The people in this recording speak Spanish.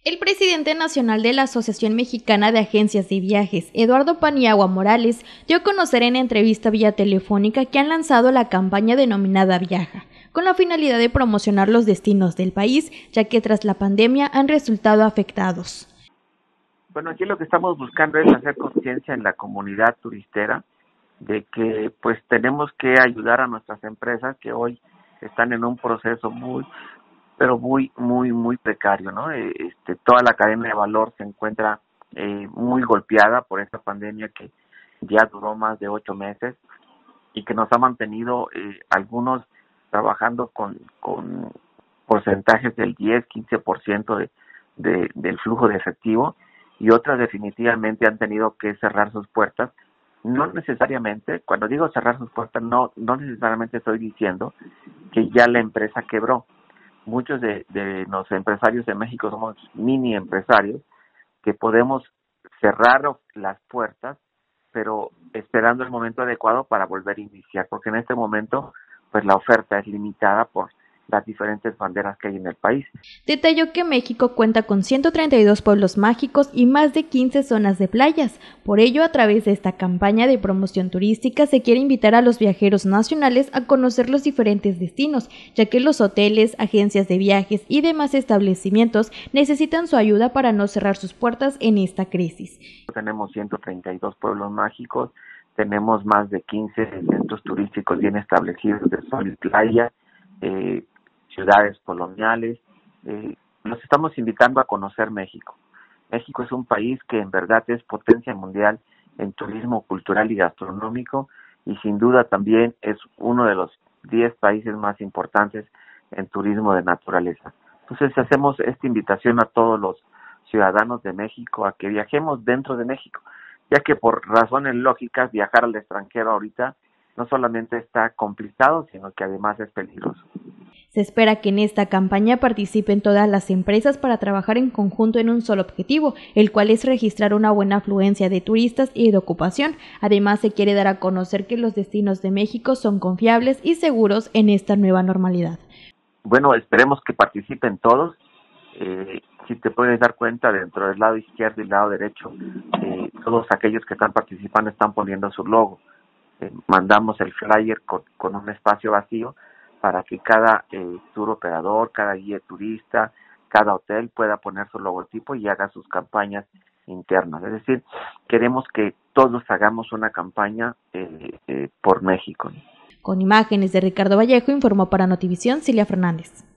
El presidente nacional de la Asociación Mexicana de Agencias de Viajes, Eduardo Paniagua Morales, dio a conocer en entrevista vía telefónica que han lanzado la campaña denominada Viaja, con la finalidad de promocionar los destinos del país, ya que tras la pandemia han resultado afectados. Bueno, aquí lo que estamos buscando es hacer conciencia en la comunidad turistera de que pues tenemos que ayudar a nuestras empresas que hoy están en un proceso muy precario, ¿no? Toda la cadena de valor se encuentra muy golpeada por esta pandemia que ya duró más de 8 meses y que nos ha mantenido algunos trabajando con porcentajes del 10-15% del flujo de efectivo, y otras definitivamente han tenido que cerrar sus puertas. No necesariamente, cuando digo cerrar sus puertas, no necesariamente estoy diciendo que ya la empresa quebró. Muchos de los empresarios de México somos mini empresarios que podemos cerrar las puertas, pero esperando el momento adecuado para volver a iniciar, porque en este momento pues la oferta es limitada por las diferentes banderas que hay en el país. Detalló que México cuenta con 132 pueblos mágicos y más de 15 zonas de playas. Por ello, a través de esta campaña de promoción turística se quiere invitar a los viajeros nacionales a conocer los diferentes destinos, ya que los hoteles, agencias de viajes y demás establecimientos necesitan su ayuda para no cerrar sus puertas en esta crisis. Tenemos 132 pueblos mágicos, tenemos más de 15 centros turísticos bien establecidos de sol y playa, ciudades coloniales. Nos estamos invitando a conocer México. México es un país que en verdad es potencia mundial en turismo cultural y gastronómico, y sin duda también es uno de los 10 países más importantes en turismo de naturaleza. Entonces hacemos esta invitación a todos los ciudadanos de México a que viajemos dentro de México, ya que por razones lógicas viajar al extranjero ahorita no solamente está complicado, sino que además es peligroso. Se espera que en esta campaña participen todas las empresas para trabajar en conjunto en un solo objetivo, el cual es registrar una buena afluencia de turistas y de ocupación. Además, se quiere dar a conocer que los destinos de México son confiables y seguros en esta nueva normalidad. Bueno, esperemos que participen todos. Si te puedes dar cuenta, dentro del lado izquierdo y el lado derecho, todos aquellos que están participando están poniendo su logo. Mandamos el flyer con un espacio vacío para que cada tour operador, cada guía turista, cada hotel pueda poner su logotipo y haga sus campañas internas. Es decir, queremos que todos hagamos una campaña por México. Con imágenes de Ricardo Vallejo, informó para Notivisión Cilia Fernández.